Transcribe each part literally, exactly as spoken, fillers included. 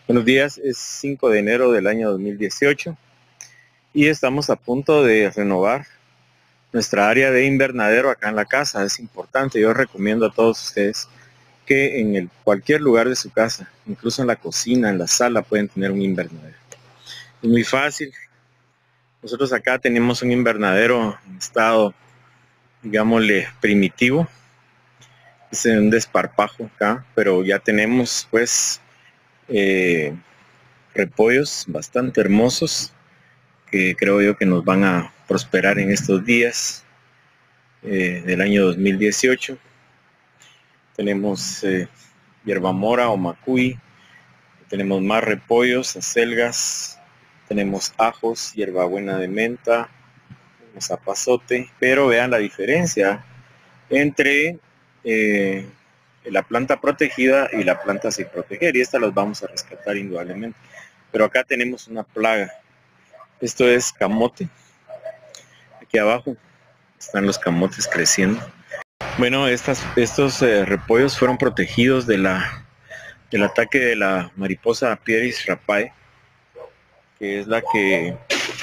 Buenos días, es cinco de enero del año dos mil dieciocho y estamos a punto de renovar nuestra área de invernadero acá en la casa. Es importante, yo recomiendo a todos ustedes que en el, cualquier lugar de su casa, incluso en la cocina, en la sala, pueden tener un invernadero. Es muy fácil. Nosotros acá tenemos un invernadero en estado, digámosle, primitivo. Es un desparpajo acá, pero ya tenemos pues eh, repollos bastante hermosos que creo yo que nos van a prosperar en estos días eh, del año dos mil dieciocho. Tenemos eh, hierba mora o macuy, tenemos más repollos, acelgas, tenemos ajos, hierbabuena de menta, zapazote, pero vean la diferencia entre eh, la planta protegida y la planta sin proteger, y estas las vamos a rescatar indudablemente. Pero acá tenemos una plaga. Esto es camote. Aquí abajo están los camotes creciendo. Bueno, estas, estos eh, repollos fueron protegidos de la, del ataque de la mariposa Apieris rapae, que es la que,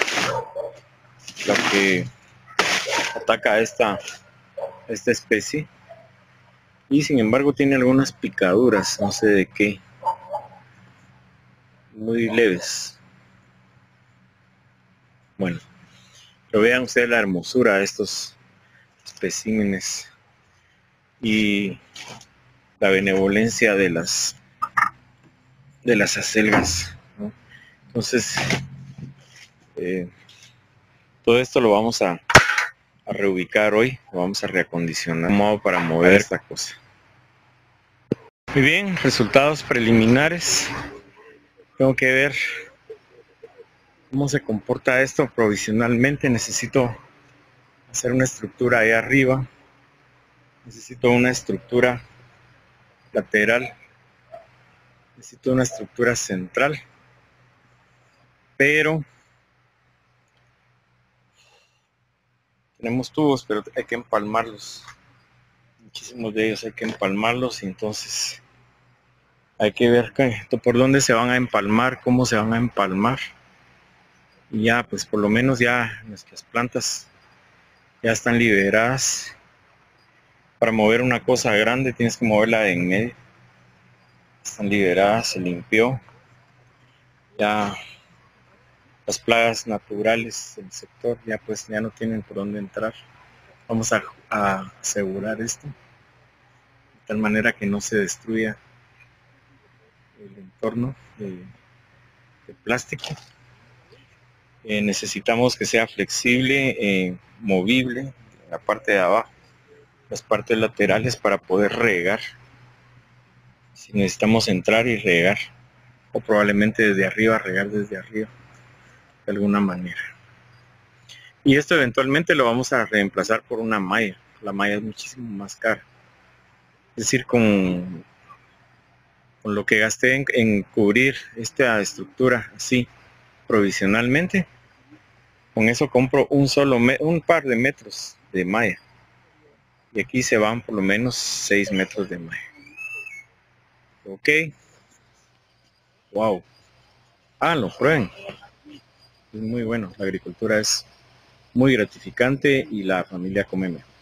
la que ataca a esta, esta especie. Y sin embargo tiene algunas picaduras, no sé de qué, muy leves. Bueno, pero vean ustedes la hermosura de estos especímenes y la benevolencia de las de las acelgas, ¿no? Entonces eh, todo esto lo vamos a, a reubicar hoy, lo vamos a reacondicionar modo para mover esta cosa. Muy bien, resultados preliminares. Tengo que ver cómo se comporta esto provisionalmente. Necesito hacer una estructura ahí arriba, necesito una estructura lateral, necesito una estructura central, pero tenemos tubos, pero hay que empalmarlos, muchísimos de ellos hay que empalmarlos, y entonces hay que ver que, por dónde se van a empalmar, cómo se van a empalmar, y ya pues por lo menos ya nuestras plantas ya están liberadas. Para mover una cosa grande tienes que moverla de en medio. Están liberadas, se limpió. Ya las plagas naturales del sector ya pues ya no tienen por dónde entrar. Vamos a, a asegurar esto de tal manera que no se destruya el entorno de, de plástico. Eh, necesitamos que sea flexible, eh, movible, la parte de abajo, las partes laterales, para poder regar. Si necesitamos entrar y regar, o probablemente desde arriba, regar desde arriba de alguna manera. Y esto eventualmente lo vamos a reemplazar por una malla. La malla es muchísimo más cara. Es decir, con, con lo que gasté en, en cubrir esta estructura así provisionalmente, con eso compro un solo me un par de metros de malla. Y aquí se van por lo menos seis metros de malla. Ok. Wow. Ah, lo prueben. Es muy bueno. La agricultura es muy gratificante y la familia come mejor.